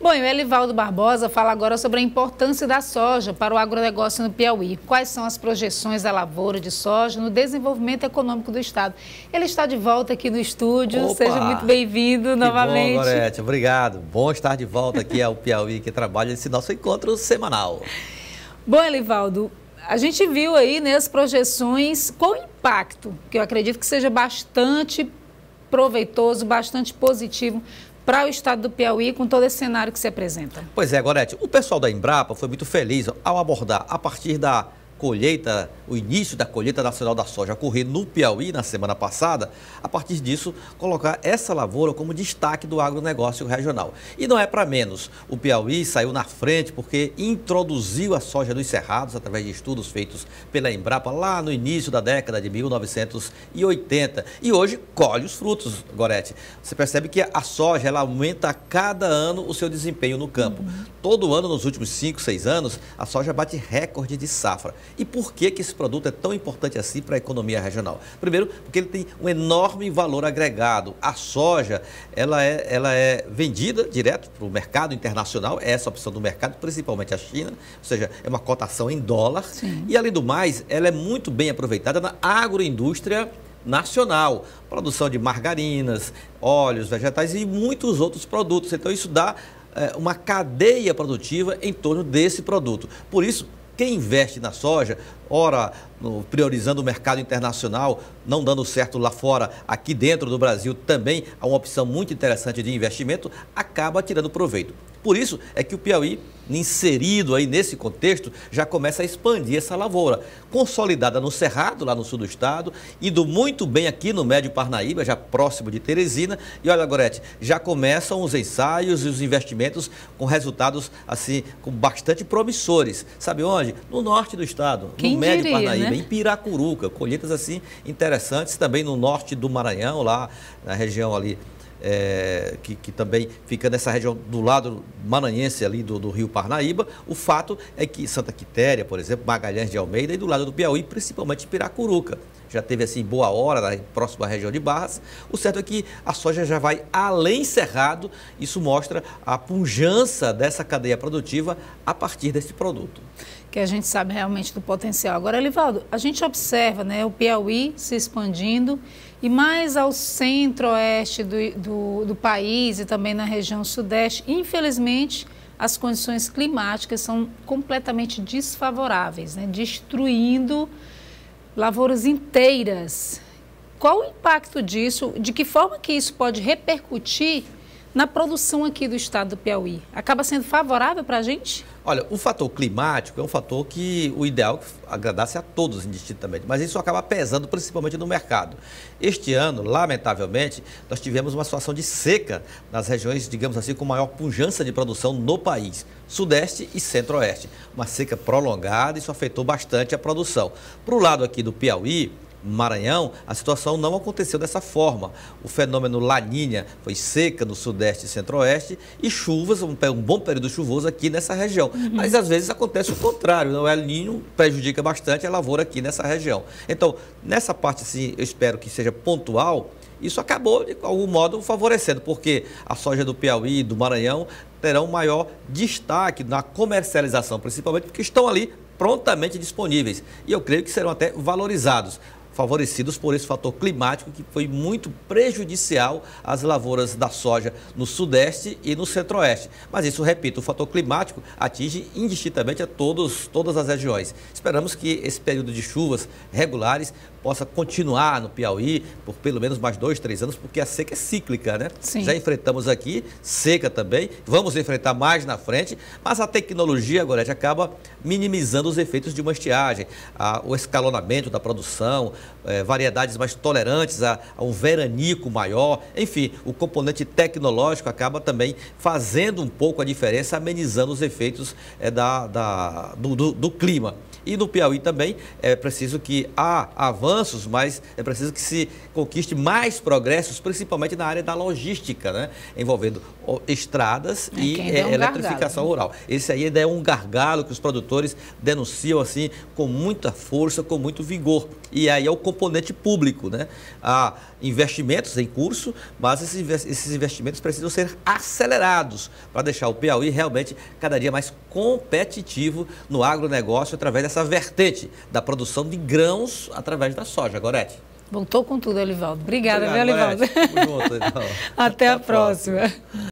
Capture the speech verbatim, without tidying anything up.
Bom, e o Elivaldo Barbosa fala agora sobre a importância da soja para o agronegócio no Piauí. Quais são as projeções da lavoura de soja no desenvolvimento econômico do estado? Ele está de volta aqui no estúdio. Opa, seja muito bem-vindo novamente. Bom, Gorete, obrigado. Bom estar de volta aqui ao Piauí, que trabalha nesse nosso encontro semanal. Bom, Elivaldo, a gente viu aí, né, as projeções com impacto, que eu acredito que seja bastante proveitoso, bastante positivo para o estado do Piauí, com todo esse cenário que se apresenta. Pois é, Gorete, o pessoal da Embrapa foi muito feliz ao abordar, a partir da colheita, o início da colheita nacional da soja ocorrer no Piauí na semana passada, a partir disso, colocar essa lavoura como destaque do agronegócio regional. E não é para menos, o Piauí saiu na frente porque introduziu a soja nos cerrados através de estudos feitos pela Embrapa lá no início da década de mil novecentos e oitenta. E hoje colhe os frutos, Gorete. Você percebe que a soja, ela aumenta a cada ano o seu desempenho no campo. Uhum. Todo ano, nos últimos cinco, seis anos, a soja bate recorde de safra. E por que que esse produto é tão importante assim para a economia regional? Primeiro, porque ele tem um enorme valor agregado. A soja, ela é, ela é vendida direto para o mercado internacional, é essa a opção do mercado, principalmente a China, ou seja, é uma cotação em dólar. Sim. E, além do mais, ela é muito bem aproveitada na agroindústria nacional, produção de margarinas, óleos, vegetais e muitos outros produtos. Então, isso dá é, uma cadeia produtiva em torno desse produto. Por isso, quem investe na soja, ora no, priorizando o mercado internacional, não dando certo lá fora, aqui dentro do Brasil também há uma opção muito interessante de investimento, acaba tirando proveito. Por isso é que o Piauí, inserido aí nesse contexto, já começa a expandir essa lavoura, consolidada no Cerrado, lá no sul do estado, indo muito bem aqui no Médio Parnaíba, já próximo de Teresina. E olha, Gorete, já começam os ensaios e os investimentos com resultados, assim, com bastante promissores. Sabe onde? No norte do estado, Quem no Médio diria, Parnaíba, né? em Piracuruca, colheitas assim interessantes, também no norte do Maranhão, lá na região ali, É, que, que também fica nessa região do lado maranhense ali do, do rio Parnaíba. O fato é que Santa Quitéria, por exemplo, Magalhães de Almeida e do lado do Piauí, principalmente Piracuruca, já teve assim boa hora na próxima região de Barras. O certo é que a soja já vai além Cerrado. Isso mostra a pujança dessa cadeia produtiva a partir desse produto. Que a gente sabe realmente do potencial. Agora, Elivaldo, a gente observa, né, o Piauí se expandindo e mais ao centro-oeste do, do, do país e também na região sudeste, infelizmente, as condições climáticas são completamente desfavoráveis, né, destruindo lavouras inteiras. Qual o impacto disso? De que forma que isso pode repercutir na produção aqui do estado do Piauí? Acaba sendo favorável para a gente? Olha, o fator climático é um fator que o ideal é que agradasse a todos indistintamente, mas isso acaba pesando principalmente no mercado. Este ano, lamentavelmente, nós tivemos uma situação de seca nas regiões, digamos assim, com maior pujança de produção no país, Sudeste e Centro-Oeste. Uma seca prolongada, isso afetou bastante a produção. Para o lado aqui do Piauí, Maranhão, a situação não aconteceu dessa forma. O fenômeno Laninha foi seca no Sudeste e Centro-Oeste e chuvas, um, um bom período chuvoso aqui nessa região. Uhum. Mas às vezes acontece o contrário, o El Niño prejudica bastante a lavoura aqui nessa região. Então, nessa parte, assim, eu espero que seja pontual. Isso acabou, de algum modo, favorecendo, porque a soja do Piauí e do Maranhão terão maior destaque na comercialização, principalmente porque estão ali prontamente disponíveis. E eu creio que serão até valorizados, favorecidos por esse fator climático que foi muito prejudicial às lavouras da soja no Sudeste e no Centro-Oeste. Mas isso, repito, o fator climático atinge indistintamente a todos, todas as regiões. Esperamos que esse período de chuvas regulares possa continuar no Piauí por pelo menos mais dois, três anos, porque a seca é cíclica, né? Sim. Já enfrentamos aqui, seca também, vamos enfrentar mais na frente, mas a tecnologia, agora, já acaba minimizando os efeitos de uma estiagem, a, o escalonamento da produção, é, variedades mais tolerantes a, a um veranico maior, enfim, o componente tecnológico acaba também fazendo um pouco a diferença, amenizando os efeitos é, da, da, do, do, do clima. E no Piauí também é preciso que há avanços, mas é preciso que se conquiste mais progressos, principalmente na área da logística, né? Envolvendo estradas é, e é, um eletrificação gargalo, rural. Esse aí ainda é um gargalo que os produtores denunciam assim com muita força, com muito vigor. E aí é o componente público, né? Há investimentos em curso, mas esses investimentos precisam ser acelerados para deixar o Piauí realmente cada dia mais competitivo no agronegócio através dessa vertente da produção de grãos através da soja. Gorete. Voltou com tudo, Elivaldo. Obrigada, Obrigado, viu, Elivaldo? Tamo junto, então. Até, Até a próxima. próxima.